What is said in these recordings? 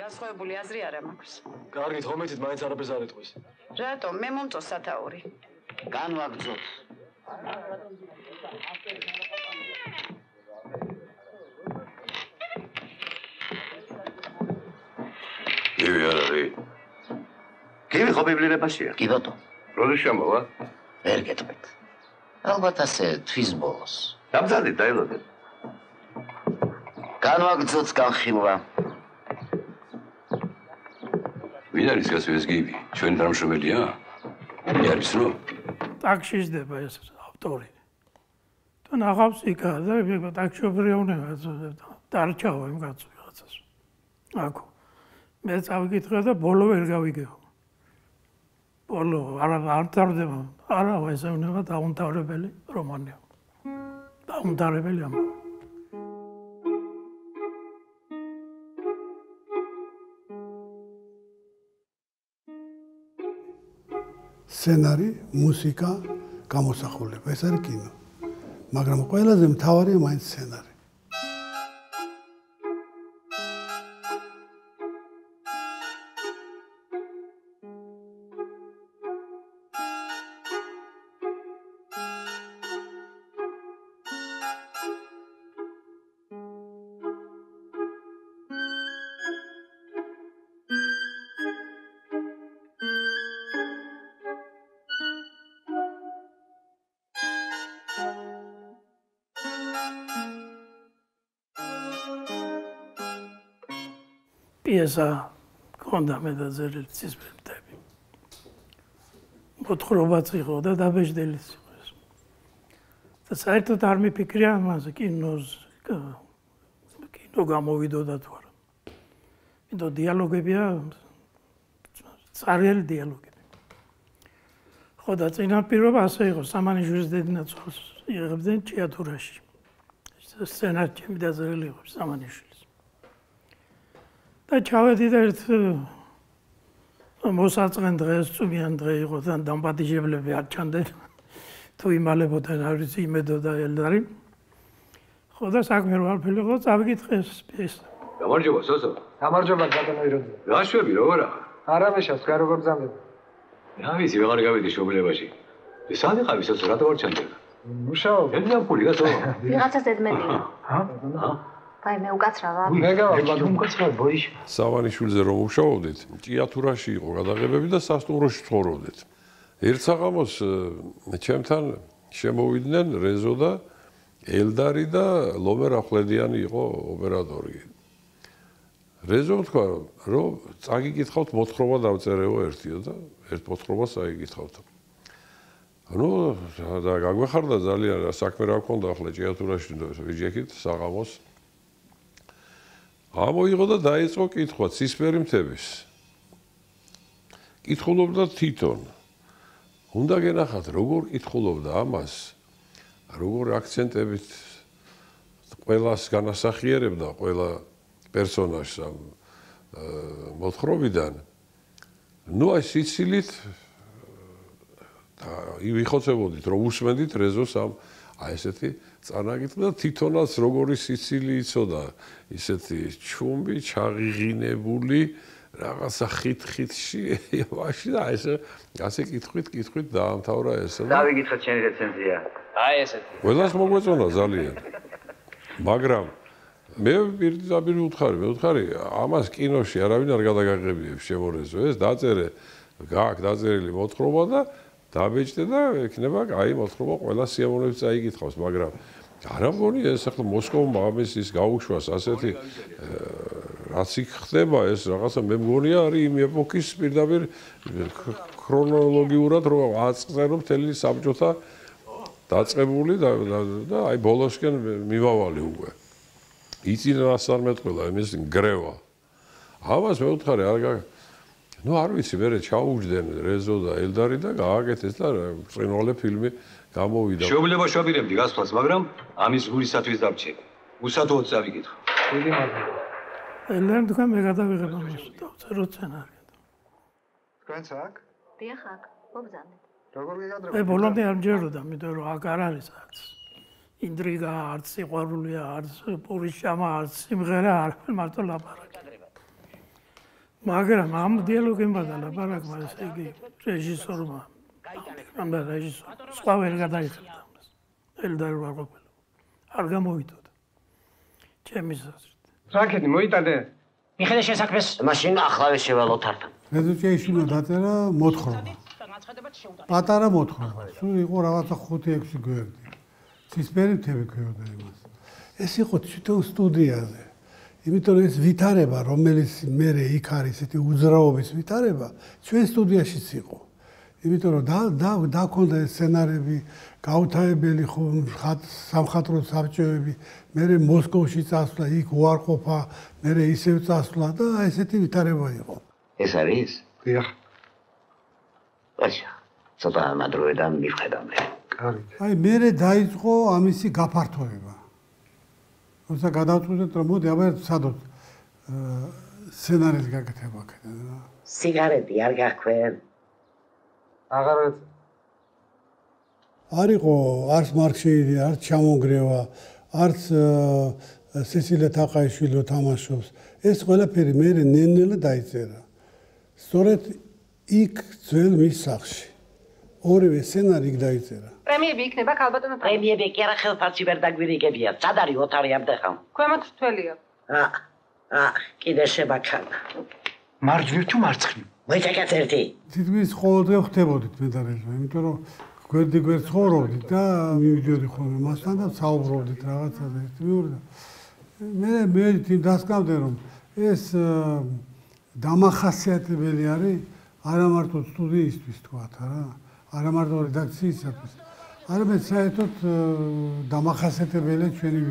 განსხვავებული აზრი არ მაქვს. კარგით, ხომეთით მაინც არაფერს არ ეტყვის. რატომ? მე მომწონს სათაური. განვაგრძოთ. გივი არ არის. გივი ხო ბიბლიოთეკაშია? კი ბატონო. როდის შემოვა? ვერ გეტყვით. ალბათ ასე თვის ბოლოს. დამძალით დაილოდეთ. განვაგრძოთ განხილვა. ვინ არის ეს გივი? ჩვენი დამშრომელია? არის ნუ? ტაქსში ჯდება ეს ავტორი. თუ ნახავს იქა და ტაქსშოფერია დარჩაო იმ კაცს რაღაცას. აქ მე წავიკითხე და ბოლო ვერ გავიგეო. ბოლო არ თარდება. არა, ეს უნდა დაუნთავრებელი რომანია. დაუნთავრებელი ამბავი. სცენარი, მუსიკა, გამოსახულება, ეს არის კინო. მაგრამ ყველაზე მთავარია მაინც სცენარი. პიესა ქონდა მე და ზერელი ცისფერმდები. მოთხრობაც იყო და დაბეჭდილიც იყო ეს. და საერთოდ არ მიფიქრია ამაზე კინო გამოვიდოდა თუ არა. იმიტომ დიალოგებია წარიელი დიალოგები. ხო და წინაპირობა ასე იყო სამანიშვილის დედნაცვალს იღებდნენ ჭიათურაში. სცენარი ჩემი და ზერელი იყო სამანიშვილის. და ჩავედი და ერთ მოსაწყენ დღეს წვიმიან დღე იყო და დამპატიჟებლები არ ჩანდნენ თუ იმალებოდნენ არ ვიცი იმედო და ელდარი ხო და საქმე რო არ ფილიყო წავიკითხე ეს პიესა გამარჯობა სოსო გამარჯობა ბატონო იროდი გაშვები როგორ ახლა არა მეშავს რა როგორ ბრძანდება რა ვიცი ვეღარ გავიდი შობილებაში სად იყავი სოსო რატო არ ჩანდება მუშაობ ედნამ ფული გასო ვიღაცას ედმედია ჰა აი მე უკაცრავა მე გავაკეთე უკაცრავ ბოიში სავანიშვილზე რომ მუშაობდით ჭიათურაში იყო გადაღებები და სასტუმროში ცხოვრობდით ერთ საღამოს ჩემთან შემოვიდნენ რეზო და ელდარი და ლომერ ახვლედიანი იყო ოპერატორი რეზო თქვა რომ წაგიკითხავთ მოთხრობა დავწერეო ერთიო და ერთ მოთხრობას წაგიკითხავთ ну და გაგვეხარდა ძალიან საქმე რა გქონდა ახლა ჭიათურაში ვიჯექით საღამოს ამოიღო და დაიწყო კითხვა ცისფერი მთების. კითხულობდა თვითონ. უნდა გენახათ როგორ კითხულობდა ამას, როგორ აქცენტებით ყველას განასახიერებდა ყველა პერსონაჟს ამ მოთხრობიდან. ну აი სიცილით და ვიხოცებოდით რომ უსმენდით რეზოს ამ აი ესეთი წანაგით და თვითონაც როგორი სიცილი იცოდა ისეთი ჩუმბი ჩაღიღინებული რაღაცა ხით-ხითში ვაში და ასე კითხვით დაამთავრა ესე და დავიკითხეთ შენი რეცენზია აი ესეთი ყველას მოგვეწონა ძალიან მაგრამ მე პირდაპირ ვუთხარი ამას კინოში არავინ არ გადაგაღებიებს შემორეზო ეს დაწერე გააქვს დაწერილი მოთხრობა და დაბეჭდე და ექნება აი მოთხრობა ყველა სიამოვნებით წაიკითხავს მაგრამ არა მგონი ეს ახლა მოსკოვმა ამის ის გაუშვას ასეთი რაც იქ ხდება ეს რაღაცა მე მგონია არის იმ ეპოქის პირდაპირ ქრონოლოგიურად რომ აწყზე რომ მთელი საბჭოთა დაწყებული და აი ბოლოსკენ მივავალი უკვე იწინასწარ მეტყველა იმის გრევა ამას მე ვუთხარი არ ну არ ვიცი მე ჩაუჯდნენ რეზო და ელდარი და გააკეთეს და წინვალე ფილმი გამოვიდა შეუძლება შობირებდი გასვლას მაგრამ ამის გულისათვის დარჩე უსათუოდ წავიკითხო დიდი მადლობა ელდარი თქვა მე გადავიღებ ამას დავწერო სცენარი თქვენც აქ დიახ აქ მოგზავნეთ როგორ გეკადრებთ მე ბოლომდე არ მჯეროდა იმიტომ რომ აქ არ არის არც ინტრიგა არც სიყვარულია არც პურის ჭამა არც სიმღერა არ მარტო ლაპარაკი მაგრამ ამ დიალოგებმა და ლაპარაკმა ესე იგი რეჟისორმა ამ რეჟისორ სხვა ვერ გადაიხადა ამას. ელდარ ვარ ყოფილა. არ გამოვიდოდა. ჩემი საზრით. რაკეტი მოიტანე. მიხედე შესაქმეს მაშინ ახლავე შევალოთ ართან. რეზოლუციაშვილო დაწერა მოთხრობა. პატარა მოთხრობა. სულ იყო რაღაცა 5-6 გვერდი. ცისფერითები ქვიოდა იმას. ეს იყო თვითონ სტუდიაზე. იმიტომ რომ ეს ვითარება, რომელიც მე იქ არის, ესეთი უძრაობის ვითარება, ჩვენ სტუდიაშიც იყო. იმიტომ რომ დაქონდა ეს სცენარები, გაუთავებელი სამხატვრო საბჭოები, მე მოსკოვში წასვლა, იქ უარყოფა, მე ისევ წასვლა და ესეთი ვითარება იყო. ეს არის? დიახ. აჩა, ცოტა მადროედან მივხედავ მე. კარგი. აი მე დაიწყო ამისი გაფართოება. როცა გადავწყვიტეთ რომ მოდი აბა სადოთ სცენარის გაკეთება აქედან რა. სიგარეტი არ გაქვენ? აღარ ვიცი. არ იყო არც მარქსეიდი, არც ჩამონგრევა, არც სესილია თაყაიშვილი თამაშობს. ეს ყველაფერი მე ნელ-ნელა დაიწერა. სწორედ იქ ძველ მის სახლში. ორივე სცენარი იქ დაიწერა. პრემიები იქნება ქალბატონო. პრემიები კი არა ხელფასი ვერ დაგვირიგებია. სად არის ოთარი ამდახა? ქვემოთ თველია. კიდე შებაქანა. მარჯვნივ თუ მარცხნივ? მოიწაკეთ ერთი. თითქმის ყოველდღე ხდებოდით მე და რეზო, იმიტომ რომ გვერდ ცხოვრობდით და მივიდიოდი ხოლმე მასთან და საუბრობდით რაღაცაზე ერთი მეორე და მე თვითონ დასკავდე რომ ეს დამახასიათებელი არის არა მარტო სტუდიისთვის თქვათ რა, არა მარტო რედაქციისათვის, არამედ საერთოდ დამახასიათებელია ჩვენი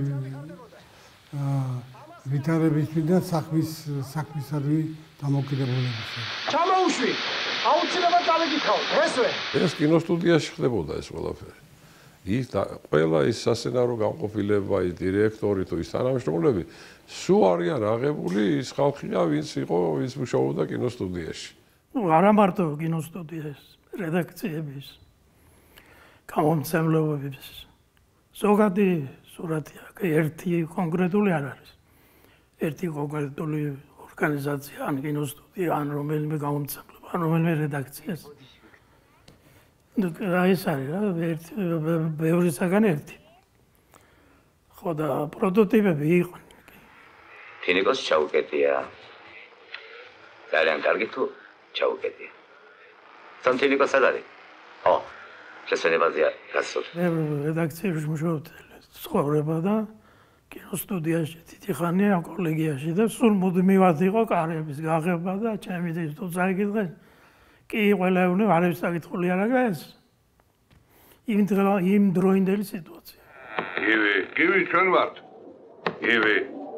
ვითარებისთვის და საქმისადმი დამოკიდებულებისა. ჩამოუშვი. აუცილებლად დავიგიქავ. ესვე. ეს კინოსტუდიაში ხდებოდა ეს ყველაფერი. ის ყველა ის სასცენარო განყოფილება, ის დირექტორი თუ ის თანამშრომლები სულ არიან აღებული ის ხალხია, ვინც იყო, ვინც მუშაობდა კინოსტუდიაში. არა მარტო კინოსტუდიის, რედაქციების, გამომცემლობების. ზოგადი სურათია, ერთი კონკრეტული არ არის. ერთი კონკრეტული ორგანიზაცია, ან კინოსტუდია, ან რომელიმე გამომცემლობა, ან რომელიმე რედაქციას. ეს არის რა, ბევრისაგან ერთი. ხო და პროტოტიპები იყვნენ. ფინიკოს ჩაუკეტია. ძალიან კარგი თუ ჩაუკეტია. სანტინიკოს არ არის? ო, შესაძლებელია გასულ. მე რედაქციაში მუშაობდი ცხოვრება და კინოსტუდიაში დიდი ხანია კოლეგიაში და სულ მუდმივად იყო კარების გაღება და ჩემი თუ წაიგდე კი ყველა უნდა არც საკითხული არ არის იმ დროინდელი სიტუაცია. გივი ჩვენ ვართ. გივი.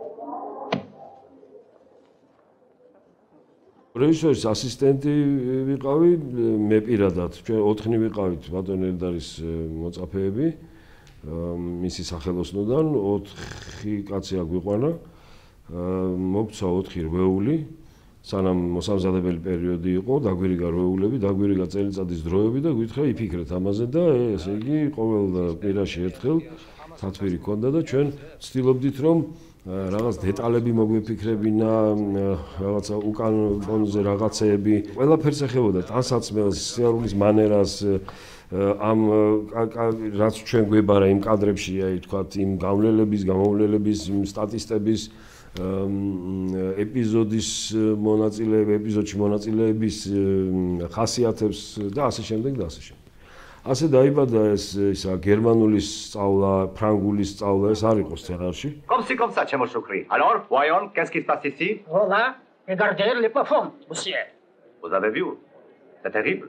რეჟისორის ასისტენტი ვიყავი, მე პირადად, ჩვენ 4 ვიყავით ბატონ ელდარის მოწაფეები. მისი სახელოსნოდან 4 კაცი აგვიყვანა. მოგცა 4 რვეული. სანამ მოსამზადებელი პერიოდი იყო, დაგვირიგა რვეულები, დაგვირიგა წელიწადის დროები და გვითხრა იფიქრეთ ამაზე და ესე იგი ყოველ კვირაში ერთხელ თათვირი ქონდა და ჩვენ ვცდილობდით რომ რაღაც დეტალები მოგვიფიქრებინა, რაღაცა უკან ფონზე რაღაცეები, ყველაფერს ეხებოდა ტანსაცმელს, სიარულის მანერას, ამ რაც ჩვენ გვებარა იმ კადრებში, აი თქვათ იმ გავლელების, გამოვლელების, იმ სტატისტების ეპიზოდის მონაწილეები, ეპიზოდში მონაწილეების ხასიათებს და ასე შემდეგ და ასე შემდეგ. ასე დაიბადა ეს ისა გერმანულის სწავლა, ფრანგულის სწავლა, ეს არ იყო სცენარში. Comme ça, Chemo Choukri. Alors, voyons, qu'est-ce qui se passe ici? Voilà, regardez les plafonds, monsieur. Vous avez vu? C'est terrible.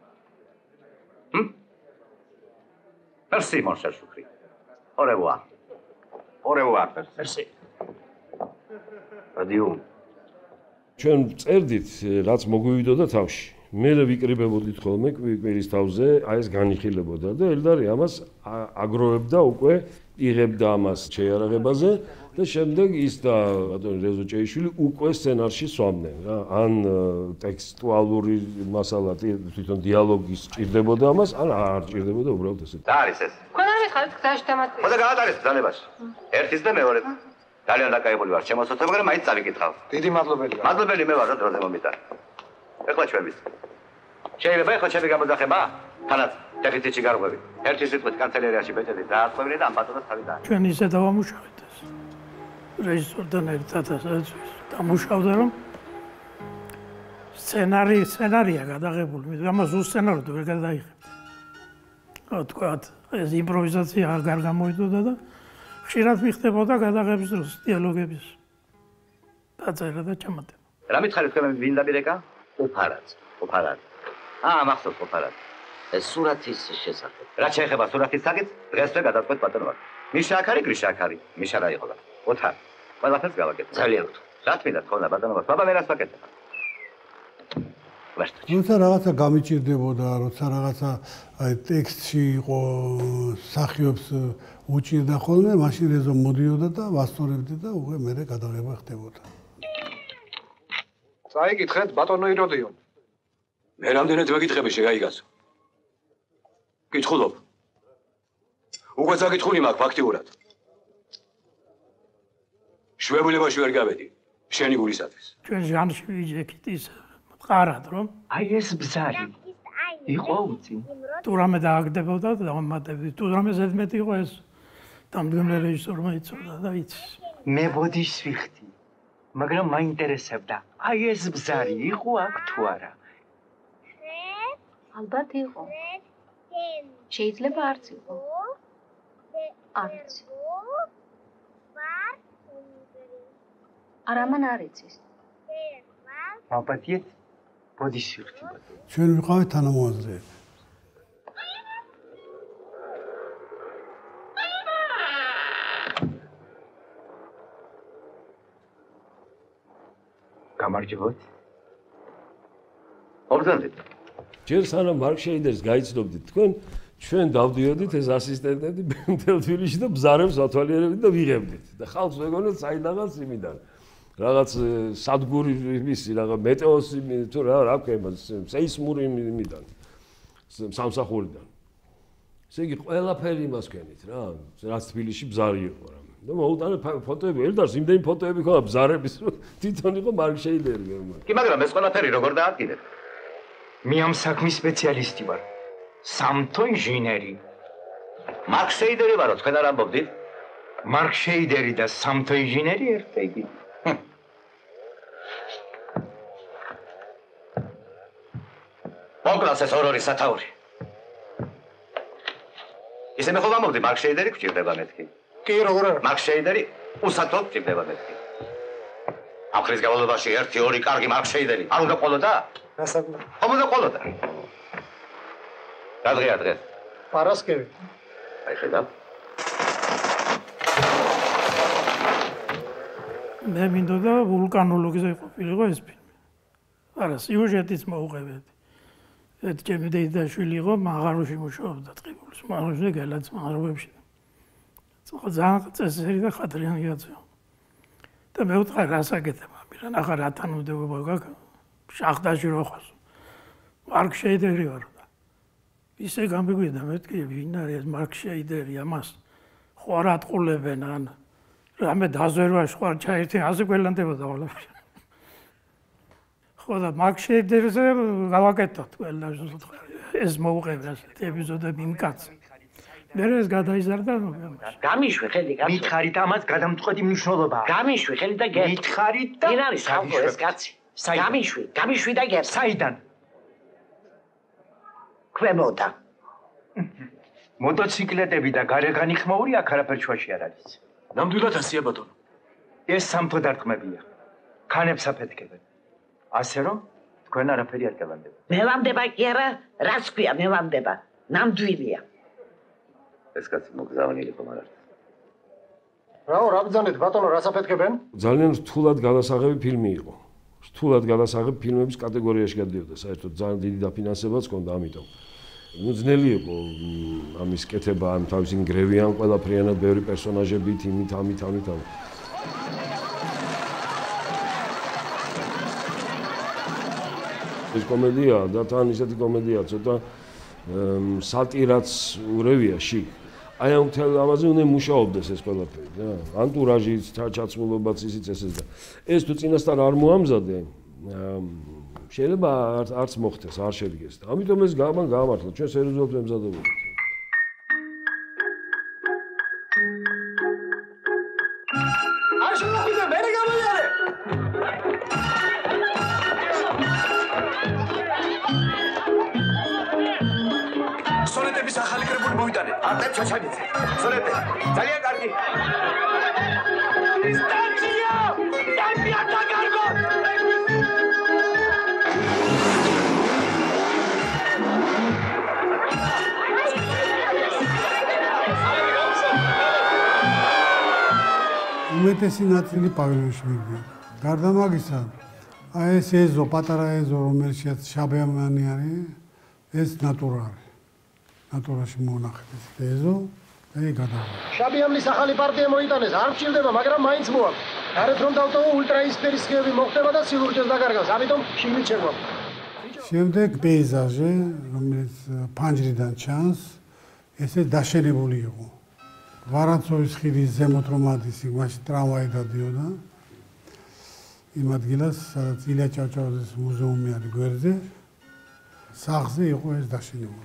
Merci, mon cher Choukri. Au revoir. Au revoir, merci. Adieu. ჩვენ წერდით, რაც მოგვივიდოდა თავში. მე ვიკრიბებოდით ხოლმე კვირის თავზე, აი ეს განიხილებოდა და ელდარი ამას აგროვებდა უკვე, იღებდა ამას შეიარაღებაზე და შემდეგ ის და ბატონი რეზო ჭეიშვილი უკვე სცენარში სვამდნენ რა. ან ტექსტუალური მასალა, თვითონ დიალოგი სჭირდებოდა ამას, ან არ სჭირდებოდა უბრალოდ ესე. და არის ეს. თქვენ არ მიხარით გზაში თემატიკა. ხოდა გაატარეთ ბრძანებაში. ერთის და მეორეს. ძალიან დაკავებული ვარ შემოსოთებ, მაგრამ მაინც წავიკითხავ. დიდი მადლობელი ვარ. მადლობელი მე ვარ რა დროზე მომიტან. ეხლა ჩვენთვის. შეიძლება ეხლა ჩემი გამოძახება? თანაც დეფიციტში გარღვევი. ერთი სიტყვით კანცელერიაში ბეჭედი დაასწრებინე და ამ ბატონს თავი და. ჩვენ ისე დავამუშავეთ ეს. რეჟისორთან ერთად დამუშავდა რომ სცენარია გადაღებული, ამას უსცენაროდ ვერ გადაიღებთ. თქვათ, ეს იმპროვიზაცია არ გამოვიდოდა და ხშირად მიხდებოდა გადაღების დროს დიალოგების დაწერა და ჩამატება. რა მითხარით თქვენ ვინ დამირეკა? უფარად. მახსოვს უფარად. ეს სურათის შესახებ. რა შეეხება სურათის საკითხს? დღესვე გადაწყვეტ ბატონო. მიშა აქ არის, გრიშა აქ არის. მიშა რა იყო? ოთარ. ყველაფერს გავაკეთე. ძალიან გთხოვ. რა თქმა უნდა, ბატონო, ბაბა მერას ვაკეთებ. როცა რაღაცა გამიჭირდებოდა, როცა რაღაცა აი ტექსტში იყო სახიობს უჭირდა ხოლმე, მაშინ რეზო მოდიოდა და ვასწორებდი და უკვე მერე გადაღება ხდებოდა. წაიკითხეთ ბატონო იროდიო. მე რამდენად მეკითხები შეგაიგაცო. კითხულობ. უკვე საკითხული მაქვს ფაქტიურად. შვებულებაში ვერ გავედი. შენი გულისათვის. ჩვენ ჟანრში ვიჯექით ის მყარად რომ აი ეს ბზარი იყო უცი. თუ რამე დააგდებოდა და ამატებდი. თუ რამე ზედმეტი იყო ეს დამდგმელი რეჟისორმა იცოდა და იცის. მე ბოდიშს ვიხდი. მაგრამ მაინტერესებდა. აი ეს ბზარი იყო აქ თუ არა? ალბათ იყო. შეიძლება არც იყო. არც. არამან არ იცის. ალბათიეთ ბოდიშს ვიხდი ბატონო. ჩვენ ვიყავით თანამოაზრეები. გამარჯობოთ. მოგზაურდით. ჯერ სანამ მარკ შეიდერს გაიცნობდით თქვენ, ჩვენ დავდიოდით ეს ასისტენტები მთელ თბილისში და ბზარებს ათვალიერებდით და ვიღებდით. და ხალხს ვეგონოთ საიდანაც იმიდან. რაღაც სადგურის რაღაც მეტეოსი თუ რა ქვია სეისმური იმიდან სამსახურიდან. ესე იგი ყველაფერი იმას ქვენით რა, რაც თბილისში ბზარი იყო რა. და მოუტანე ფოტოები, ელდარს იმდენი ფოტოები ქონა ბზარების, თვითონ იყო მარკ შეიდერი გერმანია. კი, მაგრამ ეს ყველაფერი როგორ დაადგინეთ? მე ამ საქმის სპეციალისტი ვარ. სამთო ინჟინერი. მარკ შეიდერი ვარო, თქვენ არ ამბობდით? მარკ შეიდერი და სამთო ინჟინერი ერთად იგი. მოკვლას ეს ორ-ორი სათაური. ისე მე ხო ვამბობდი, მარკ შეიდერი გვჭირდება მეთქი. კი, როგორ არა? მარკ შეიდერი უსათოდ გვჭირდება მეთქი. ამ ხრის განმავლობაში 1-2 კარგი მარკ შეიდერი. არ უნდა ყოლოდა? რასაკუთრებით? ხომ უნდა ყოლოდა? რა დღეა დღეს? პარასკევი. აი ხედავ. მე მინდოდა ვულკანოლოგზე ყოფილიყო ეს ფილმი. არა, სიუჟეტიც მოუღებდი. ეს ჩემი დეიდაშვილი იყო, მაღაროში მუშაობდა ტყიბულის, მაღაროში გელაც მაღაროებში. ძალიან წესერი და ხადრიანი კაცია. და მე ვთქვა რასაკეთებ ამირა, ახლა რა თანამდებობა გაქვს? შახტაში რო ხარ. მარკ შეიდერი ვარ და ისე გამიგვიდა მეთქი ვინ არის მარკ შეიდერი ამას ხო არ ატყულებენ ან რამე დაზვერვაში ხო არ ჩაერთი ასე გველანდებოდა ყველაფერი. ხო და მარკ შეიდერზე გავაკეთოთ ყველა ეს მოუღებდა ასეთ ეპიზოდები იმ კაცს. მე ეს გადაიზარდა გამიშვი ხელი კაცო. მითხარით ამას გადამწყვეტი მნიშვნელობა. გამიშვი ხელი და გერ. მითხარით და ვინ არის ხალხო ეს კაცი? გამიშვი და გერ. საიდან? ქვემოდა. მოტოციკლეტები და გარეგანი ხმაური აქ არაფერ ჩვაში არ არის. ნამდვილად ასია ბატონო. ეს სამთო დარტყმებია. ქანებს აფეთქებენ. ასე რომ თქვენ არაფერი არ გელანდება. მელანდება კი არა, რაც ქვია მელანდება. ნამდვილია. ეს კაცი მოგზაურილი ხომ არ არის? რაო, რა ბრძანეთ ბატონო, რას აფეთქებენ? ძალიან რთულად განასაღები ფილმი იყო. რთულად განასაღები ფილმების კატეგორიაში გადიოდა, საერთოდ ძალიან დიდი დაფინანსებაც ჰქონდა ამიტომ. უძნელი იყო ამის კეთება, ამ თავისი ნგრევიან ყველაფრიანად ბევრი პერსონაჟებით, იმით, ამით. ეს კომედია და თან ისეთი კომედია, ცოტა სატირაც ურევია შიგ. აი ამ მთელ ამაზე უნდა მუშაობდეს ეს ყველაფერი რა. ანტურაჟიც, ჩაცმულობაც ისიც ესეც და ეს თუ წინასწარ არ მოამზადე, შეიძლება არც მოხდეს, არ შედგეს და ამიტომ ეს გაამართლა, ჩვენ სერიოზულად ვემზადებოდით. არ შემოგვიდა, მე გამოიარე. სონეტების ახალი კრებული მოვიტანე. არტემ ჩაჩაგიცე. სონეტე. ძალიან კარგი. სტაცია! დაგია დაგარგო! უმეტესი ნაწილი პავილიონში მივიდა. გარდა მაგისა, აი ეს ეზო, პატარა ეზო, რომელშიც შაბიამანი არის, ეს ნატურალი. ნატურაში მონახეთ ეს ეზო, აი გადავა. შაბიამნის ახალი პარტია მოიტანეს, არ მჭირდება, მაგრამ მაინც მოაქვს. გარეთ რომ დავტოვო ულტრაისფერის სქემები მოხდება და სილურჯეს დაკარგავს, ამიტომ შიგნით შეგვაქვს. შემდეგ პეიზაჟი, რომელიც ფანჯრიდან ჩანს, ესე დაშენებული იყო. ვარანცოვის ხიდის ზემოთ რომ ადის, მაშინ ტრამვაი დადიოდა. იმ ადგილას, სადაც ილია ჭავჭავაძის მუზეუმი არის გვერდზე, სახლზე იყო ეს დაშენებული.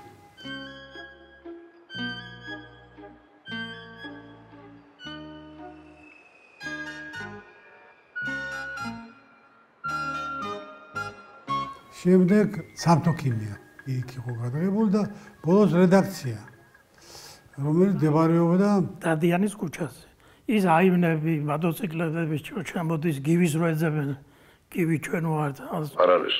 შემდეგ სამთო-ქიმია იქ იყო გადაღებული და ბოლოს რედაქცია, რომელიც მდებარეობდა დადიანის ქუჩაზე. ის აივნები, მოტოციკლების ჩამოდის, გივის რო ეძებენ, გივი ჩვენ ვართ. არ არის.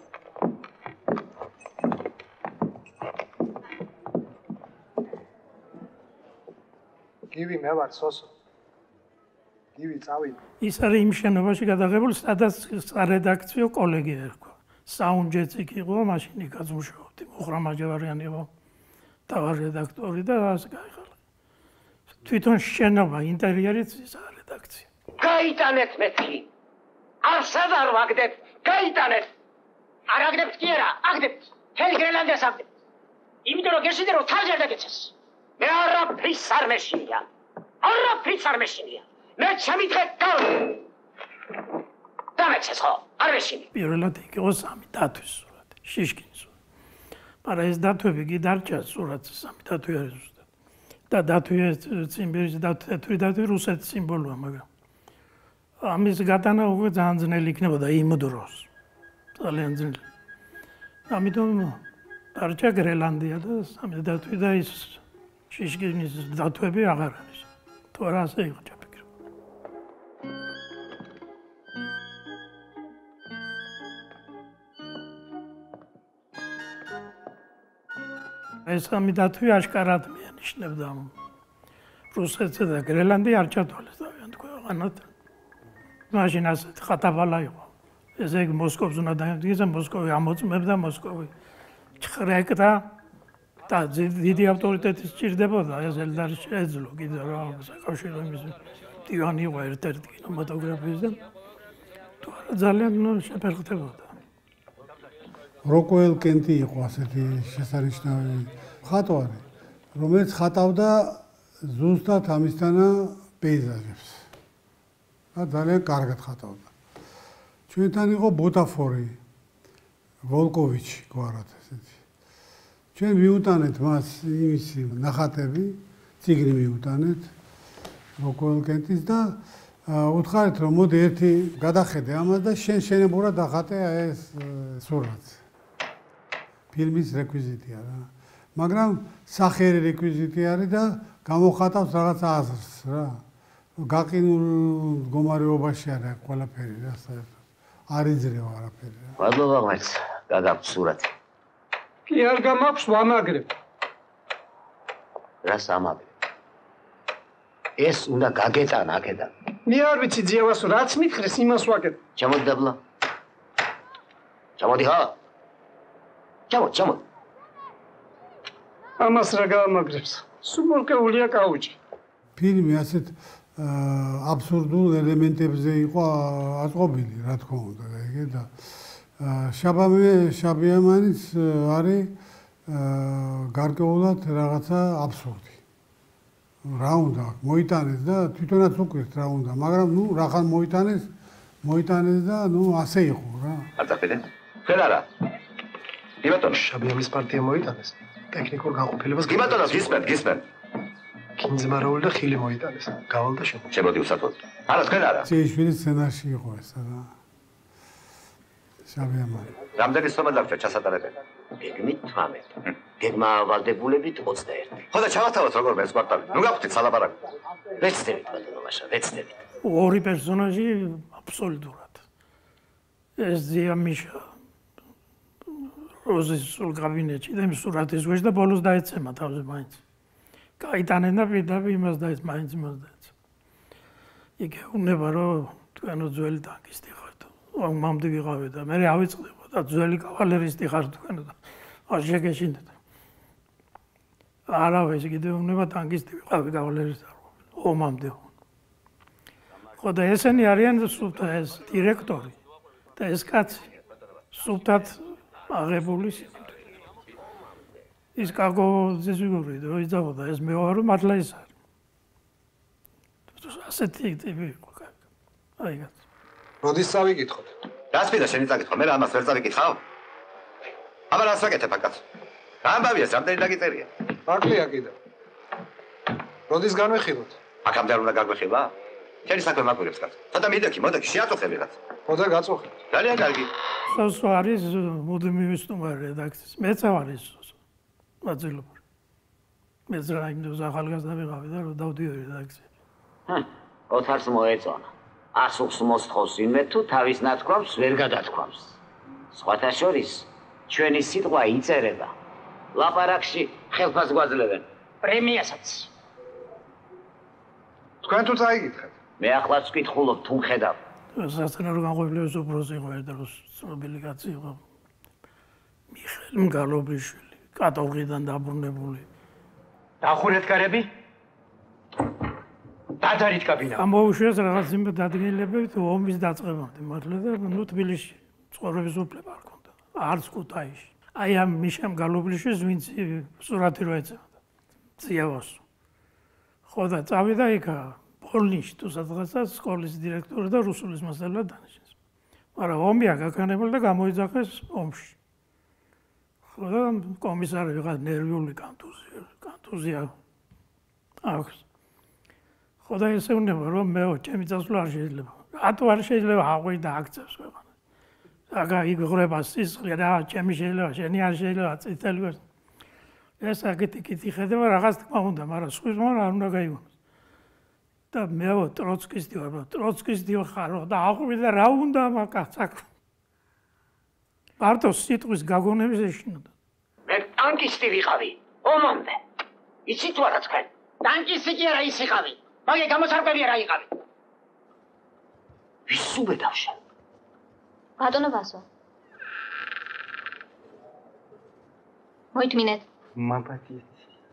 გივი მე ვარ სოსო. გივი წავიდა. ის არის იმ შენობაში გადაღებული, სადაც სარედაქციო კოლეგია ერქვა. საუნჯეც იქ იყო, მაშინ იქაც მუშაობდი. მუხრა მაჯავარიანი იყო თავარ რედაქტორი და ასე გაიხალა. თვითონ შენობა, ინტერიერიც ის რედაქცია. გაიტანეთ მეთქი. არსად არ ვაგდებთ, გაიტანეთ. არ აგდებთ კი არა, აგდებთ. თელ გრენლანდიას აგდებთ. იმიტომ რომ გეშიდე რომ თავზე არ დაგეცეს. მე არაფრის არ მეშინია. არაფრის არ მეშინია. მე შემიძლია გავ. დამეცეს ხო? არ მეშინია. პირველად იქ იყო სამი დათვის სურათი, შიშკინის. მაგრამ ეს დათვები კი დარჩა სურათი სამი დათვი არის ზუსტად. და დათვი ციმბირის დათვი დათვი რუსეთის სიმბოლოა, მაგრამ ამის გატანა უკვე ძალიან ძნელი იქნებოდა იმ დროს. ძალიან ძნელი. ამიტომ დარჩა გრენლანდია და სამი დათვი და ის შიშკინის დათვები აღარ არის. თუ არა ასე იყო ჩაფიქრებული. ეს სამი დათვი აშკარად მიანიშნებდა რუსეთსა და გრენლანდია არ ჩათვალეს თავიანთ ქვეყანად. მაშინ ასეთ ხატაბალა იყო. ესე იგი მოსკოვს უნდა დაემდგეს, მოსკოვი ამოწმებდა, მოსკოვი ჩხრეკდა და დიდი ავტორიტეტი სჭირდებოდა, ეს ელდარი შეეძლო კიდე რა საკავშირო იმის დივანი იყო ერთ-ერთი კინემატოგრაფიის და თუ არა ძალიან შეფერხდებოდა. როკოელ კენტი იყო ასეთი შესანიშნავი მხატვარი, რომელიც ხატავდა ზუსტად ამისთანა პეიზაჟებს. და ძალიან კარგად ხატავდა. ჩვენთან იყო ბუტაფორი, ვოლკოვიჩი გვარად ესეთი. ჩვენ მიუტანეთ მას იმისი ნახატები, ციგნი მიუტანეთ როკოელ კენტის და უთხარით რომ მოდი ერთი გადახედე ამას და შენებურად დახატე ეს სურათი. ფილმის რეკვიზიტია რა. მაგრამ სახერი რეკვიზიტი არის და გამოხატავს რაღაც აზრს რა. გაყინულ მდგომარეობაში არის ყველაფერი რა საერთოდ. არ იძრევა არაფერი რა. მადლობა მაინც გაგაქვთ სურათი. კი არ გამაქვს ვამაგრებ. რას ამაგრებ? ეს უნდა გაგეტანა აქედან. მე არ ვიცი ძიევას რაც მითხრეს იმას ვაკეთებ. ჩამოდი დაბლა. ჩამოდი ხა? ჩამოდი. ამას რა გაამაგრებს? სუმორკეულია კაუჭი. ფილმი ასეთ აბსურდულ ელემენტებზე იყო აწყობილი, რა თქმა უნდა, ეგ და შაბიამანის არის გარკვეულად რაღაცა აბსურდი. რა უნდა მოიტანეს და თვითონაც უკვირს რა უნდა, მაგრამ ნუ რახან მოიტანეს და ნუ ასე იყო რა. არ წახვიდე? ხელ არა. კი ბატონო, შაბიამის პარტია მოიტანეს. ტექნიკურ გაყოფილებას კი ბატონო, გისმენთ. კინძმარაული და ხილი მოიტანეს. გავალ და შემოდი უსათოდ. არა, თქვენ არა. ციიშვილის სცენარში იყო ეს რა. შაბიამა. რამდენი სტომა დაგჭა ჩასატარებელი? გეგმით 18. გეგმა ვალდებულებით 21. ხო და ჩავათავოთ როგორ მე სპარტალი. ნუ გაგვთით სალაპარაკო. ვეცდებით ბატონო მაშა, ვეცდებით. ორი პერსონაჟი აბსოლუტურად. ეს ზიამიშა როზის სულ კაბინეტში და იმ სურათის გვეშ და ბოლოს დაეცემა თავზე მაინც. გაიტანენ და პირდაპირ იმას დაეც მაინც იმას დაეც. იქ უნდა რომ თქვენო ძველი ტანკისტი ხართ. მამდი ვიყავი და მე ავიწყდება და ძველი კავალერისტი ხართ თქვენო და არ შეგეშინდეთ. არავის კიდე უნდა ტანკისტი ვიყავი კავალერისტი არ ვიყავი. ომამდე. ხო და ესენი არიან სულთა ეს დირექტორი და ეს კაცი სულთად აღებული სიმდიდრე. ის კაგო ზიზუგური და იძავდა ეს მე ვარო მართლა ის არის. ასეთი ტიპი იყო კაცი. აი კაცი. როდის წავიკითხოთ? გასპიდა შენი წაკითხო, მე ამას ვერ წავიკითხავ. აბა რას ვაკეთებ აკაც? ამბავია რამდენი დაგიწერია? აკლია კიდე. როდის განვეხილოთ? აქამდე არ უნდა გაგვეხილა? შენი საქმე მაგვირებს კაც. ცოტა მიდექი, შეაწუხები რაც. ხოდა გაწუხებ. ძალიან კარგი. სოსო არის მუდმივი სტუმარი რედაქციის. მეც არის სოსო. მაძილობარი. მეც რა იმდენს ახალგაზრდა ვიყავი და რომ დავდიოდი რედაქციაში. ოთარს მოეწონა. ასულს მოსთხოვს იმე თუ თავის ნათქვამს ვერ გადათქვამს. სხვათა შორის ჩვენი სიტყვა იწერება. ლაპარაკში ხელფას გვაძლევენ. პრემიასაც. თქვენ თუ წაიგითხეთ. მე ახლაც ვკითხულობ თუ მხედავ. სასწრაფო განყოფილების უფროსი იყო ერთ დროს ცნობილი კაცი იყო. მიხეილ მგალობიშვილი, კატოღიდან დაბრუნებული. დახურეთ კარები? დადარით კაბინა. ამოუშვეს რაღაც იმ დადგენილებებით ომის დაწყებამდე მართლა და ნუ თბილისში ცხოვრების უფლება არ ქონდა. არც ქუთაისში. აი ამ მიშამ გალობლიშვილს ვინც სურათი რო ეწევდა. წიავას. ხო და წავიდა იქა პოლნიშ თუ სადღაცა სკოლის დირექტორი და რუსულის მასწავლებლად დანიშნეს. მაგრამ ომი აგაქანებული და გამოიძახეს ომში. ხო და კომისარი ვიღაც ნერვიული კონტუზია აქვს. ხო და ესე უნდა რომ მე ჩემი წასვლა არ შეიძლება. რატო არ შეიძლება აღვი და აქცევს ქვეყანა. აგა იგღრება სისხლი რა ჩემი შეიძლება შენი არ შეიძლება წითელი ვერ. ეს აგეთი ხედება რაღაც თქმა უნდა, მაგრამ სხვის მომარ არ უნდა გაიგონოს. და მე ტროცკისტი ვარ, ტროცკისტი ხარო და აღვი და რა უნდა მაკაცაკ. მარტო სიტყვის გაგონების ეშინოდა. მე ტანკისტი ვიყავი, ომამდე. იცით თუ არა თქვენ? ტანკისტი კი არა ის იყავი. მაგე გამოსარკვევია რა იყავი. ვის უბედავშა? ბატონო ვასო. მოითმინეთ. მამპატი.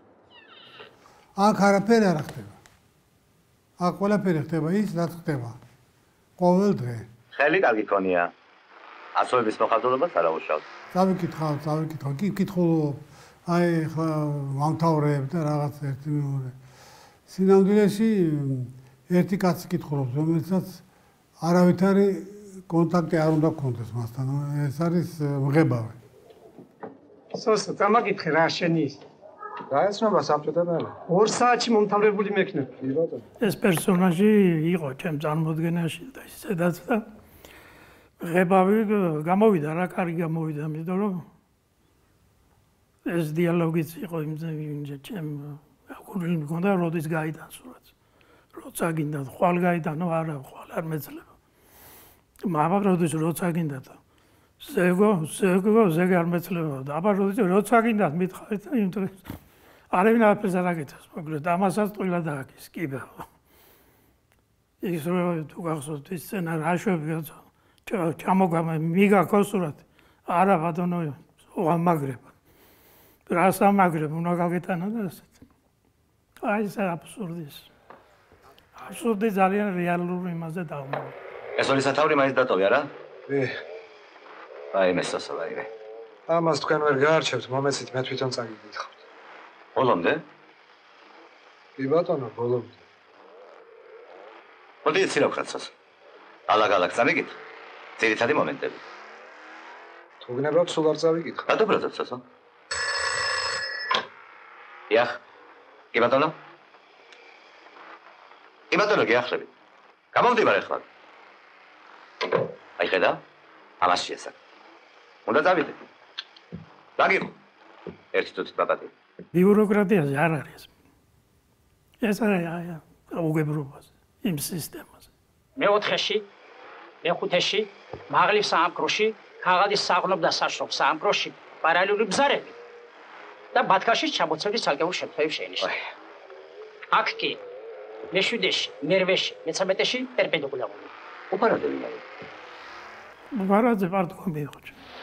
აქ არაფერი არ ხდება. აქ ყველაფერი ხდება ის, რაც ხდება. ყოველ დღე. ხელი კარგი ქონია. ასოების მოხალხეობას არ აუშავთ. წავიკითხავ, კი ვკითხულობ. აი ხა ვამთავრებ და რაღაც ერთი მეორე. სინამდვილეში ერთი კაცი კითხულობს, რომელსაც არავითარი კონტაქტი არ უნდა გქონდეს მასთან. ეს არის მღებავი. სოსო, წამაკითხე რა შენი ის. გაეცნობა საბჭოთებელი. 2 საათში მომთავრებული მექნები. კი ბატონო. ეს პერსონაჟი იყო ჩემ წარმოდგენაში და ისედაც და მღებავი გამოვიდა, რა კარგი გამოვიდა, იმიტომ რომ ეს დიალოგიც იყო იმ ჩემ აგურილი მქონდა როდის გაიტან სურათს. როცა გინდა ხვალ გაიტანო, არა, ხვალ არ მეძლება. მაგრამ როცა გინდა და ზეგ არ მეძლება და აბა როცა გინდა მითხარით და იმ დროს არავინ არაფერს არ აკეთებს, მოკლედ ამასაც ტყილა დააკის, კიბა. ის რო თუ გახსოვთ ის სცენა რა შვებია, ჩამოგამა მიგაქო სურათი. არა ბატონო, ამაგრება. რას ამაგრებ, უნდა გაგეტანა და ასეთ. აი ეს აბსურდის. აბსურდი ძალიან რეალური იმაზე დავმოვა. ეს ორი სათაური მაინც დატოვე არა? ე. აი მესასა ვაიმე. ამას თქვენ ვერ გაარჩევთ, მომეცით მე თვითონ წაგიკითხავთ. ბოლომდე? კი ბატონო, ბოლომდე. მოდი იცი რა ვხაცოს. ალაგ-ალაგ წამიგით. ძირითადი მომენტები. თუ გნებავთ, სულ არ წავიკითხე. რატო ბრაზობსო? იახ. კი ბატონო. კი ბატონო, გიახლები. გამომდივარ ახლა. აი ხედა? ამას შეესაკ. უნდა დავიდე. დაგიღო. ერთი თვით პაპატი. ბიუროკრატიაზე არ არის. ეს არის უგებრობას იმ სისტემაზე. მეოთხეში, მეხუთეში, მაღლის საამქროში, ქაღალდის საღნობ და საშრობ საამქროში პარალელური ბზარები და ბათქაშის ჩამოცების ცალკეულ შემთხვევებს შეინიშნა. აქ კი მეშვიდეში, მერვეში, მეცამეტეში პერპენდიკულარული. უპარადები არის. ვარაძე პარტკომი იყო.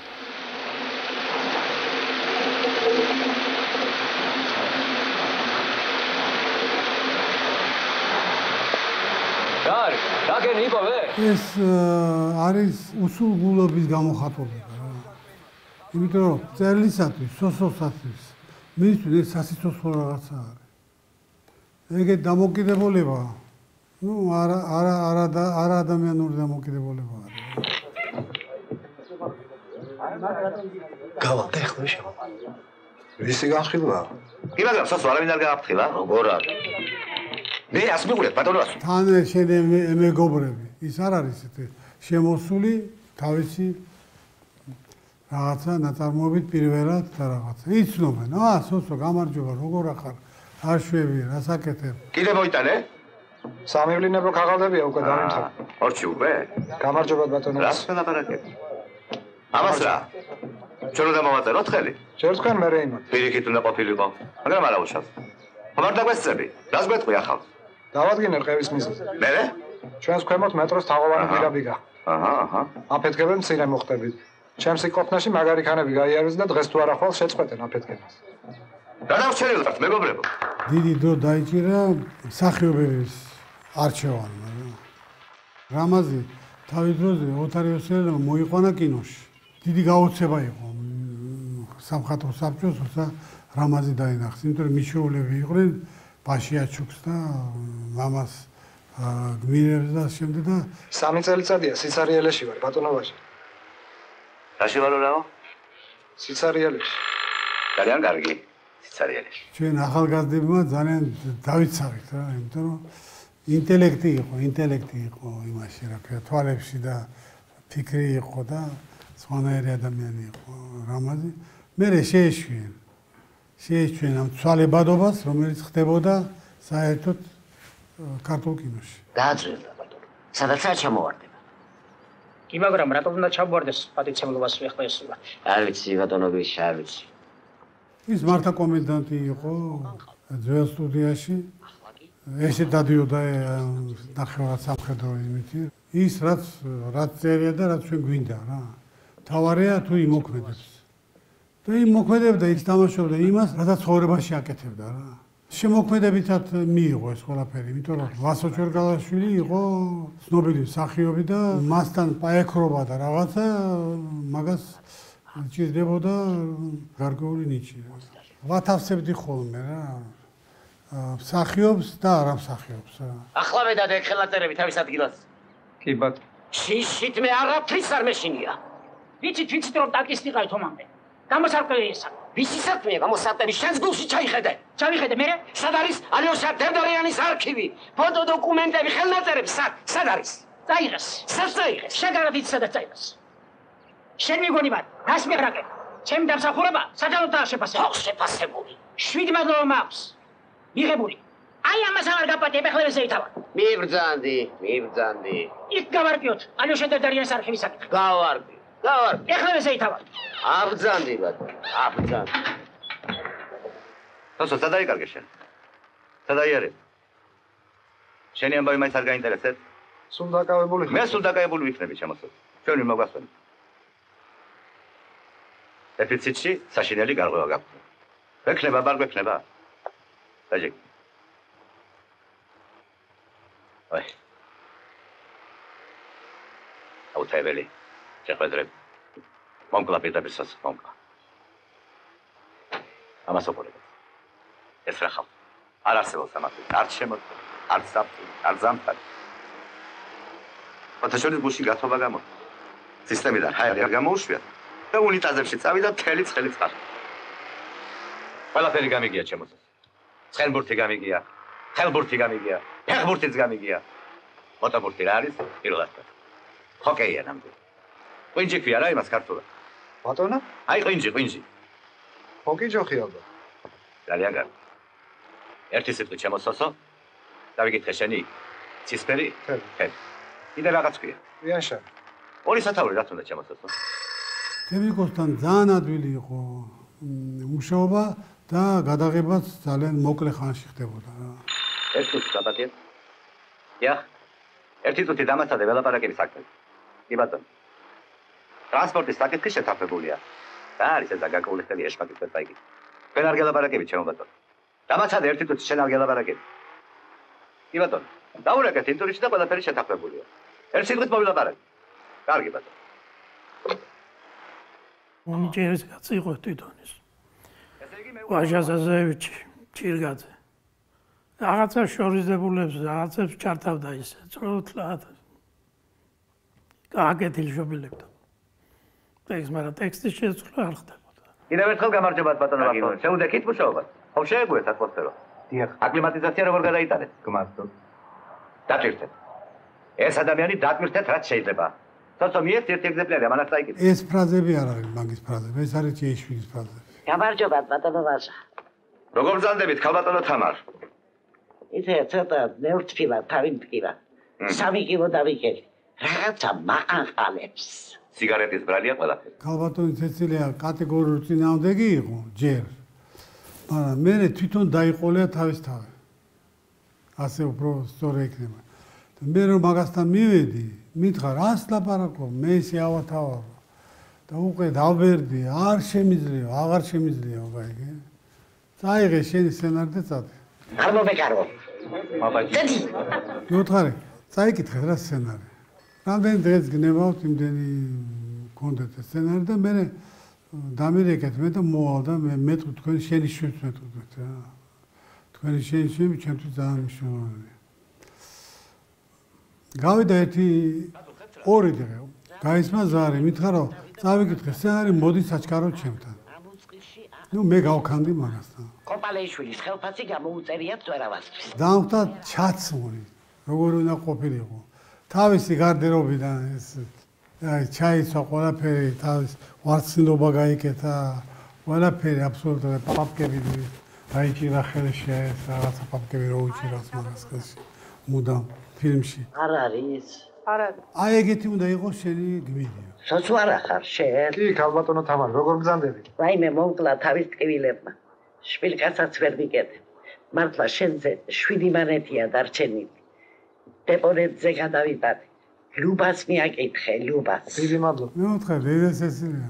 დაგენი იპოვე? ეს არის უსულგულობის გამოხატულება რა. იმიტომ რომ წერლისათვის, სოციოსათვის მისთვის ეს სასიცოცხლო რაღაცა არის. ეგეთ დამოკიდებულება, არა ადამიანური დამოკიდებულება არის. გავალ და ეხლა შევა. ვისი განხილვა? კი მაგრამ სოსო არავინ არ გააფრთხილა, როგორ არის? მე ას მიგულებ ბატონო. თან შენ მეგობრები, ის არ არის ესეთი შემოსული თავისი რაღაცა ნაწარმოებით პირველად და რაღაცა. იცნობენ, სოსო გამარჯობა, როგორ ახარ? არ შვები, რას აკეთებ? კიდე მოიტანე? სამევლინებო ქაღალდებია უკვე დამემთავრე. ორჩი უკვე? გამარჯობა ბატონო. რას ლაპარაკები? ამას რა? ჩვენ უნდა მოვაწეროთ ხელი? ჯერ თქვენ მე რეიმონ. პირიქით უნდა ყოფილიყო, მაგრამ არა უშავს. ხომ არ დაგვესწრები? რას გვეტყვი ახალ? დავადგინე რყევის მიზეზი. მე? ჩვენს ქვემოთ მეტროს თაღოვანი პირაბიგა. აჰა. აფეთქებენ მცირე მოხდებით. ჩემს სიკოფნაში მაგარი ქანები გაიარეს და დღეს თუ არა ხვალ შეწყვეტენ აფეთქებას. რა დავჩერილდათ მეგობრებო? დიდი დრო დაიჭირა მსახიობების არჩევანმა. რამაზი თავის დროზე ოთარ იოსელმა მოიყვანა კინოში. დიდი გაოცება იყო სამხატვრო საბჭოსა რამაზი დაინახეს, იმიტომ რომ მიჩვეულები იყვნენ ბაშიაჩუკს და მამას გმირებს და შემდეგ და 3 წელიწადია სიცარიელეში ვარ ბატონობაში. რაში ვარო რაო? სიცარიელეში. ძალიან კარგი. სიცარიელეში. ჩვენ ახალგაზრდებმა ძალიან დავიცავით რა, იმიტომ რომ ინტელექტი იყო იმაში რა ქვია, თვალებში და ფიქრი იყო და სხვანაირი ადამიანი იყო რამაზი. მე შეეშვენ ამ ცვალებადობას, რომელიც ხდებოდა საერთოდ ქართულ კინოში. დააძრევდა ბატონო. სადაცაა ჩამოვარდება. კი მაგრამ რატომ უნდა ჩამოვარდეს პატიცემლობას ეხლა ეს სულა? არ ვიცი ბატონო გრიშა, არ ვიცი. ის მართა კომენდანტი იყო ძველ სტუდიაში. ესე დადიოდა ნახევარად სამხედრო იმითი. ის რაც წერია და რაც ჩვენ გვინდა რა. თავარია თუ იმოქმედებს. და იმოქმედებდა, ის თამაშობდა იმას, რაც ცხოვრებაში აკეთებდა რა. შემოქმედებითად მიიღო ეს ყველაფერი, იმიტომ რომ ვასო ჩერგალაშვილი იყო ცნობილი მსახიობი და მასთან პაექრობა და რაღაცა მაგას ჭირდებოდა გარკვეული ნიჭი. ვათავსებდი ხოლმე რა. მსახიობს და არა მსახიობს რა. ახლა მე და ეხელაწერები თავის ადგილას. კი ბატონო. შიშით მე არაფრის არ მეშინია. ვიცით რომ ტაკისტიყავით ომამდე. გამოსარკვევი ესა. ვისი საქმეა გამოსარკვევი? შენს გულში ჩაიხედე. ჩავიხედე მე? სად არის ალიოშა დერდორიანის არქივი? ფოტო დოკუმენტები, ხელნაწერები სად არის? წაიღეს. სად წაიღეს? შეგარად იცი სადაც წაიღეს. შენ მიგონი მათ, რას მიყრაკე? ჩემი დამსახურება სათანადოა შეფასებული. ხო, შეფასებული. 7 მადლობა მაქვს. მიღებული. აი ამას აღარ გაპატიებ, ეხლა ზეითავარ. მიბრძანდი. იქ გავარკვიოთ, ალიოშა დერდორიანის არქივის საკითხი. გავარკვი. ეხლა ზეითავარ. აბრძანდი ბატონო, აბრძანდი. თოსო, სად აიკარგე შენ? სად აიარე? შენი ამბავი მაინც არ გაინტერესებს? სულ დაკავებული ხარ? მე სულ დაკავებული ვიქნები ჩემოსო. ჩვენ ვიმოგვასვენ. დეფიციტში საშინელი გარღვევა გაქვს. გვექნება, ბარ გვექნება. დაჯექ. აი. აუთაებელი. შეხვედრები. მომკლა პირდაპირსაც მომკლა. ამას ოპორებ. ეს რა ხალხი? არ არსებობს ამათი. არც შემოწმება, არც საფრთხე, არც ზამთარი. ფოთაშორის გულში გათობა გამოდის. სისტემიდან ჰაერი არ გამოუშვია და უნიტაზებში წავიდა მთელი ცხელი წყალი. ყველაფერი გამიგია ჩემოსას. ცხელბურთი გამიგია, ხელბურთი გამიგია, ფეხბურთიც გამიგია. მოტობურთი რა არის? პირველად. ჰოკეია ნამდვილად. ყვინჯი ქვია რა იმას ქართულად? ბატონო? აი ყვინჯი. ჰოკი ჯოხი ალბათ. ძალიან კარგი. ერთი სიტყვით შემოსოსო. დავიკითხე შენი. ცისფერი? ხელი. კიდე რაღაც ქვია. ვიანშა. ორი სათაური რაც უნდა შემოსოსო. თემიკოსთან ძალიან ადვილი იყო მუშაობა და გადაღებაც ძალიან მოკლე ხანში ხდებოდა რა. ეს თუ გაბატია? დიახ. ერთი წუთი დამასადე ველაპარაკების საქმეზე. კი ბატონო. ტრანსპორტის საკითხი შეთანხმებულია. რა არის ეს გაგაკვირდელი ეშმაკის პეტრაიკი? თქვენ არ გელაპარაკებით ჩემო ბატონო. დამასადე ერთი წუთი შენ არ გელაპარაკები. კი ბატონო. დაურეკეთ ინტურიში და ყველაფერი შეთანხმებულია. ერთ სიტყვით მოვილაპარაკე. კარგი ბატონო. მომჭერს გაწიყო თვითონის. ვაჟაზაზევიჩი, ჩირგაძე. რაღაცა შორიზდებულებს, რაღაცებს ჩართავდა ისე, წროთლად. გააკეთილ შობილებდა. ტექსტ, მაგრამ ტექსტის შეცვლა არ ხდებოდა. კიდევ ერთხელ გამარჯობათ ბატონო ბატონო. შეუდექით მუშაობას. ხო შეეგუეთ ატმოსფერო. დიახ. აკლიმატიზაცია როგორ გადაიტანეთ? გმართოთ. დატვირთეთ. ეს ადამიანი დატვირთეთ რაც შეიძლება. თორსო მიეც ერთი ეგზემპლარი ამანაც წაიკითხეთ. ეს ფრაზები არ არის მაგის ფრაზები, ეს არის ჯეიშვილის ფრაზები. გამარჯობათ ბატონო ვაჟა. როგორ ბრძანდებით ქალბატონო თამარ? ისე ცოტა ნევრთფილად თავი მტკივა. 3 კილო დავიკელი. რაღაცა მაყანყალებს. სიგარეტის ბრალია ყველაფერი. ქალბატონი ცეცილია კატეგორიულ წინააღმდეგი იყო ჯერ. მაგრამ მე თვითონ დაიყოლია თავის თავი. ასე უფრო სწორი იქნება. მე რომ მაგასთან მივედი, მითხრა რას ლაპარაკობ, მე ისე ავათავარო. და უკვე დავბერდი, არ შემიძლია, აღარ შემიძლია ვაიგე. წაიღე შენი სცენარი და წადე. არ მომეკარო. დადი. მოთხარი, წაიკითხე რა სცენარი. რამდენი დღეს გნებავთ იმდენი კონდეთ სცენარი და მე დამირეკეთ მე და მოვალ და მე თქვენ შენი შვებს მეტყოდეთ რა. თქვენი შენი შვები ჩემთვის ძალიან მნიშვნელოვანია. გავიდა ერთი ორი დღე. გაისმა ზარი, მითხრა რომ წავიკითხე სცენარი, მოდი საჩქარო ჩემთან. ნუ მე გავქანდი მაგასთან. კოპალეიშვილის ხელფასი გამოუწერიათ ზვერავასთვის. დამხტა ჩაცმული, როგორ უნდა ყოფილიყო. თავისი გარდერობიდან ეს აი ჩაიცვა ყველაფერი, თავის ვარცხნილობა გაიკეთა, ყველაფერი აბსოლუტურად პაპკები დაიჭირა ხელში ეს რაღაცა პაპკები რო უჭირავს მაგას ხელში. მუდამ ფილმში. არ არის. არ არის. აი ეგეთი უნდა იყოს შენი გვიდია. სოც არ ახარ შენ. კი, ქალბატონო თამარ, როგორ ბრძანდები? რაიმე მომკლა თავის ტკივილებმა. შპილკასაც ვერ ვიკეთებ. მართლა შენზე 7 მანეთია დარჩენილი. დეპონენტზე გადავიბადე. ლუბას მიაკითხე, ლუბას. დიდი მადლობა. მე ვთქვა, დედა სესილია.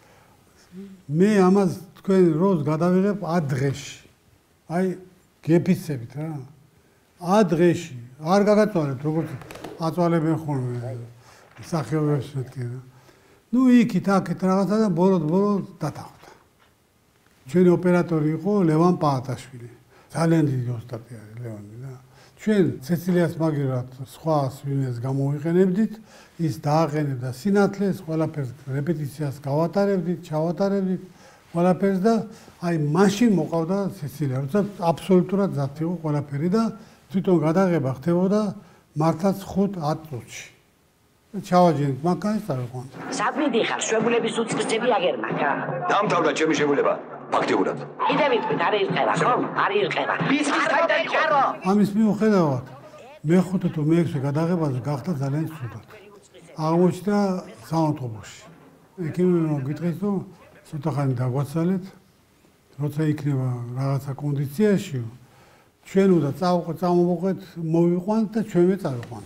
მე ამას თქვენ როლს გადავიღებ ადრეში. აი, გეფიცებით რა. ადრეში. არ გაგაწვალეთ, როგორც აწვალებენ ხოლმე მსახიობებს მეთქე რა. ნუ იქით, აქეთ რაღაცა და ბოლოდ დათანხმდა. ჩვენი ოპერატორი იყო ლევან პაატაშვილი. ძალიან დიდი ოსტატი არის ლევანი რა. ჩვენ ცეცილიას მაგერად სხვა სვინეს გამოვიყენებდით, ის დააყენებდა სინათლეს, ყველაფერს რეპეტიციას გავატარებდით, ჩავატარებდით, ყველაფერს და აი მაშინ მოყავდა ცეცილია, როცა აბსოლუტურად ზათ იყო ყველაფერი და თვითონ გადაღება ხდებოდა მართლაც 5-10 წუთში. ჩავაჯერეთ მანქანის წავიყვანთ. საქმედი ხარ, შვებულების უწყისები აგერ მაგა. დამთავრდა ჩემი შეგულება, ფაქტიურად. კიდე ვიტყვით, არ ირყება, ხო? არ ირყება. ბიზნეს დაიწყარო. ამის მიუხედავად მეხუთე თუ მეექვსე გადაღებაზე გახდა ძალიან ცუდად. აღმოჩნდა საავადმყოფოში. ექიმებმა გიტყვით, რომ ცოტა ხანი დაგვაცალეთ, როცა იქნება რაღაცა კონდიციაში, ჩვენ უნდა წამოვყვეთ, მოვიყვანთ და ჩვენვე წავიყვანთ.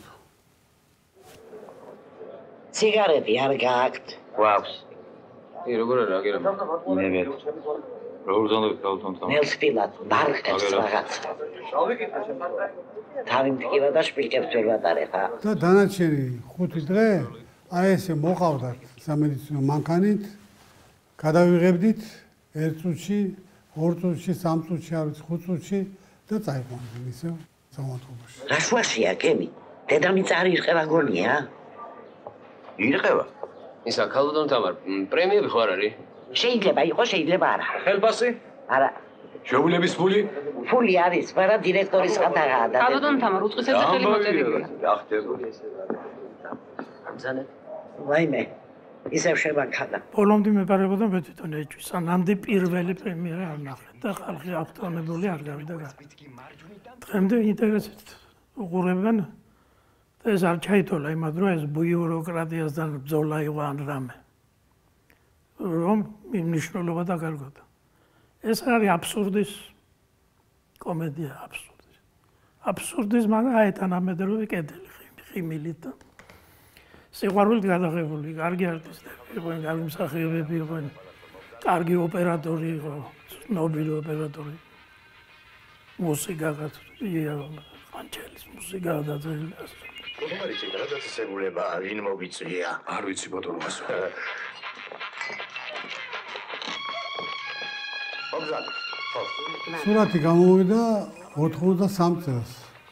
სიგარეტი არ გააქვთ? გვაქვს. როგორ არა, აგერა. მე მე. როგორ ზონდები თავთან? ნელსპილად, ბარყებს რაღაც. თავი მტკივა და შპილკებს ვერ ვატარებ, ა? და დანარჩენი 5 დღე აი ესე მოყავდათ სამედიცინო მანქანით, გადავიღებდით 1 წუთში, 2 წუთში, 3 წუთში, არ ვიცი, 5 წუთში და წაიყვანეს ისევ სამართლობაში. რა შუაშია გემი? დედამიწა არ ირყევა გონია? ირყევა? ისა ქალბატონ თამარ, პრემიები ხო არ არის? შეიძლება იყოს, შეიძლება არა. ხელფასი? არა. შეუძლების ფული? ფული არის, მაგრამ დირექტორის ხათაღაა და ქალბატონ თამარ უწყისებზე ხელი მოწერილია. გახდებოდი. ამზანე. ვაიმე. ისევ შევანქადა. ბოლომდე მეპარებოდა მე თვითონ ეჭვი. სანამდე პირველი პრემიერა არ ნახე და ხალხი აღტონებული არ გავიდა გა. დღემდე ინტერესით უყურებენ და ეს არ ჩაითოლა იმად რომ ეს ბიუროკრატიასთან ბრძოლა იყო ან რამე. რომ მნიშვნელობა დაკარგოდა. ეს არის აბსურდის კომედია აბსურდის. აბსურდის მაგრამ აეთანამედროვე კედელი ხიმილით და სიყვარულით გადაღებული, კარგი არტისტები იყვნენ, კარგი მსახიობები იყვნენ, კარგი ოპერატორი იყო, ცნობილი ოპერატორი. მუსიკა გაწვია, ყანჩელის მუსიკა დაწერილი. როგორ არის გადაწესებულება, ვინ მოგიწვია? არ ვიცი ბატონო მასო. სურათი გამოვიდა 83 წელს.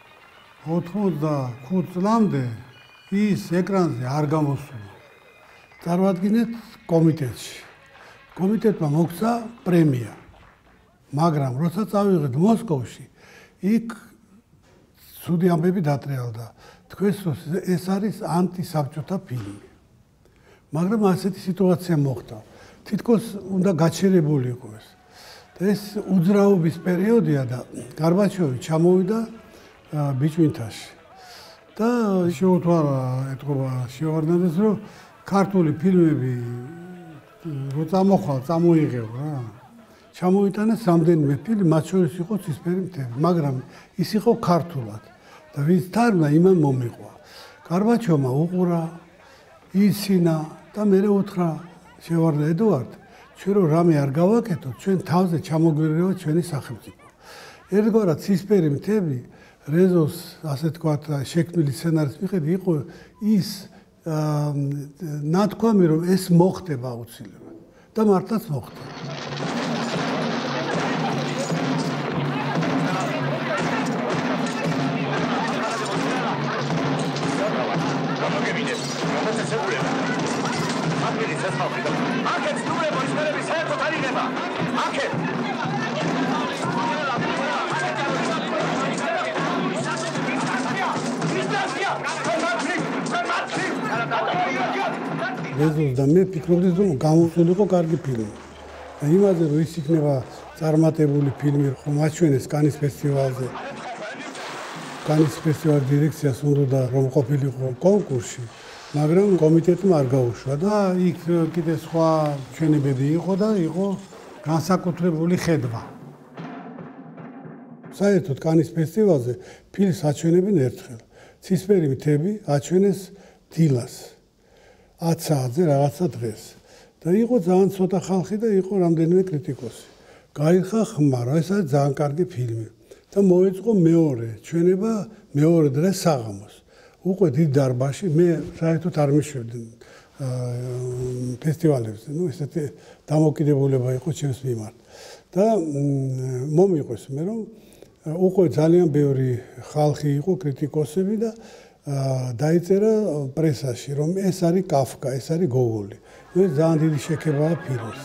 85 წლამდე ის ეკრანზე არ გამოსულა. წარმოადგინეთ კომიტეტში. კომიტეტმა მოგცა პრემია. მაგრამ როცა წავიღეთ მოსკოვში, იქ ცუდი ამბები დატრიალდა. თქვენს ეს არის ანტისაბჭოთა ფილმი. მაგრამ ასეთი სიტუაცია მოხდა. თითქოს უნდა გაჩერებული იყო ეს. და ეს უძრაობის პერიოდია და გარბაჩოვი ჩამოვიდა ბიჭვინთაში. და შეუთვალა ეთქობა შევარდნაძეს, რომ ქართული ფილმები რო წამოხვალ, წამოიღებ რა. ჩამოიტანეს რამდენიმე ფილმი, მათ შორის იყო ცისფერი მთები, მაგრამ ის იყო ქართულად. და ვინც თარგმნა, იმან მომიყვა. გარბაჩოვმა უყურა, იცინა და მერე უთხრა შევარდნა ედუარდ, ჩვენ რომ რამე არ გავაკეთოთ, ჩვენ თავზე ჩამოგვირევა ჩვენი სახელმწიფო. ერთგვარად ცისფერი მთები რეზოს, ასე თქვათ, შექმნილი სცენარის მიხედვით იყო ის ნათქვამი, რომ ეს მოხდება აუცილებლად და მართლაც მოხდა. აქეთ სტუმრებო ისმერები საერთოდ არ იღება. აქეთ რეზოს და მე ფიქრობდი, რომ გამოსულიყო კარგი ფილმი. და იმაზე რომ ის იქნება წარმატებული ფილმი, ხომ აჩვენეს კანის ფესტივალზე. კანის ფესტივალის დირექციას უნდა რომ ყოფილიყო კონკურსში, მაგრამ კომიტეტმა არ გაუშვა და იქ კიდე სხვა ჩვენებები იყო და იყო განსაკუთრებული ხედვა. საერთოდ კანის ფესტივალზე ფილმს აჩვენებენ ერთხელ. ცისფერი მთები აჩვენეს დილას. 10 საათზე რაღაცა დღეს. და იყო ძალიან ცოტა ხალხი და იყო რამდენიმე კრიტიკოსი. გაიხა ხმა, რომ ეს არის ძალიან კარგი ფილმი. და მოეწყო მეორე ჩვენება მეორე დღეს საღამოს. უკვე დიდ დარბაზში მე საერთოდ არ მიშვებდი ფესტივალებზე. ნუ ესეთი დამოკიდებულება იყო ჩემს მიმართ. და მომიყვეს მე რომ უკვე ძალიან ბევრი ხალხი იყო კრიტიკოსები და დაიწერა პრესაში რომ ეს არის კაფკა, ეს არის გოგოლი. მე ძალიან დიდი შექებაა ფილმს.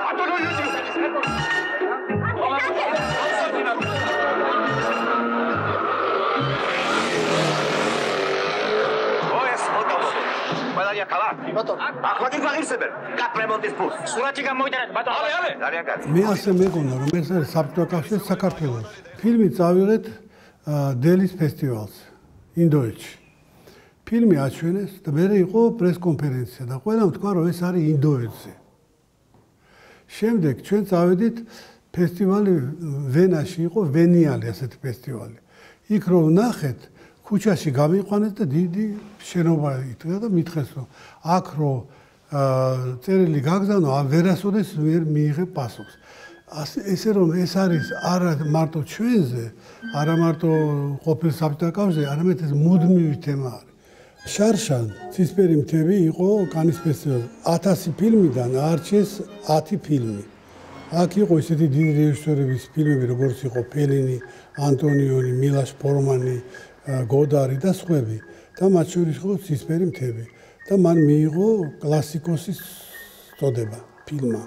ახლა კი გაღირსებენ კაპრემონტის ფულს. სურათი გამოვიდარეთ ბატონო. ალე. ძალიან კარგი. მე ასე მეგონა რომ ეს არის საბჭოთა კავშირის საქართველოს. ფილმი წავიღეთ დელის ფესტივალს ინდოეთში. ფილმი აჩვენეს და მე იყო პრესკონფერენცია და ყველამ თქვა რომ ეს არის ინდოეთზე. შემდეგ ჩვენ წავედით ფესტივალი ვენაში იყო ვენიალი ასეთი ფესტივალი. იქ რომ ნახეთ ქუჩაში გამიყვანეთ და დიდი შენობა იდგა და მითხეს რომ აქ რო წერილი გაგზავნო, ვერასოდეს ვერ მიიღებ პასუხს. ესე რომ ეს არის არა მარტო ჩვენზე, არა მარტო ყოფილ საბჭოთა კავშირზე, არამედ ეს მუდმივი თემა არის. შარშან ცისფერი მთები იყო კანის ფესტივალზე. 1000 ფილმიდან აარჩიეს 10 ფილმი. აქ იყო ისეთი დიდი რეჟისორების ფილმები, როგორც იყო ფელინი, ანტონიონი, მილაშ ფორმანი, გოდარი და სხვები. და მათ შორის იყო ცისფერი მთები. და მან მიიღო კლასიკოსის წოდება ფილმმა.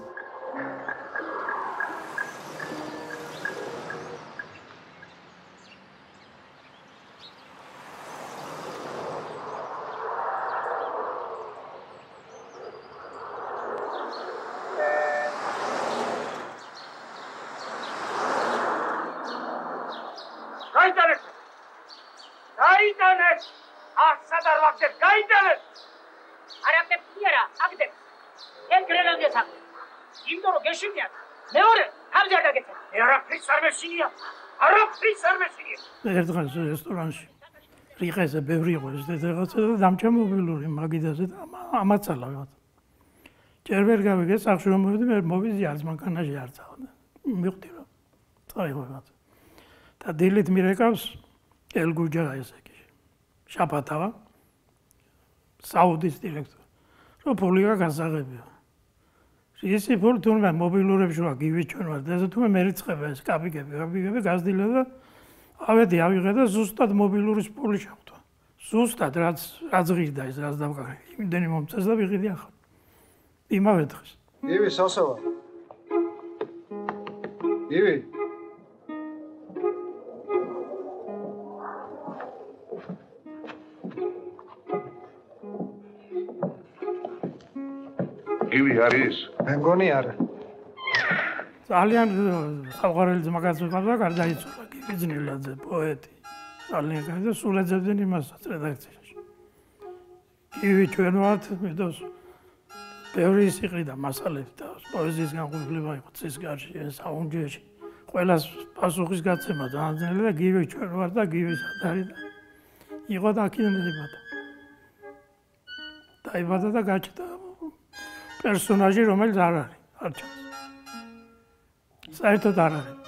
ერთღაც რესტორანში რიყეზე ბევრი იყო ეს რაღაცა და დამჭა მობილური მაგიდაზე და ამაცალა რაღაც. ჯერ ვერ გავიგე სახში რომ მოვიდი მე მოვიზი არც მანქანაში არ წავდა. მივხვდი რომ წაიღო რაღაც. და დილით მირეკავს ელგუჯა ესე კი. შაპათავა საუდის დირექტორი. რო ფული გასაღებია. ისი ფული თუნდაც მობილურებში ვარ გივიჩვენ ვარ და ესე თუმე მერიცხება ეს კაპიკები გაზდილა და ავედი ავიღე და ზუსტად მობილურის ფული შევთვა. ზუსტად რაც ღირდა ის რაც დავკარგე. იმდენი მომწეს და ვიყიდი ახლა. იმავე დღეს. ივი სასავა. ივი. ივი არის? მე მგონი არა. ძალიან საყვარელი ძმაკაც ვიყავდა, გარდაიცვალა გიგიძნილაძე, პოეტი. ძალიან კარგი და სულ ეძებდნენ იმასაც რედაქციაში. ივი ჩვენ ვართ, მიდოს ბევრი სიყრიდა მასალები და პოეზიის განყოფილება იყო ცისგარში, საუნჯეში. ყველას პასუხის გაცემა ძალიან ძნელი და გივი ჩვენ ვართ და გივის ადარი და იყო და აქედან დაიბადა. დაიბადა და გაჩნდა პერსონაჟი, რომელიც არ არის, არ ჩანს. საერთოდ არ არის.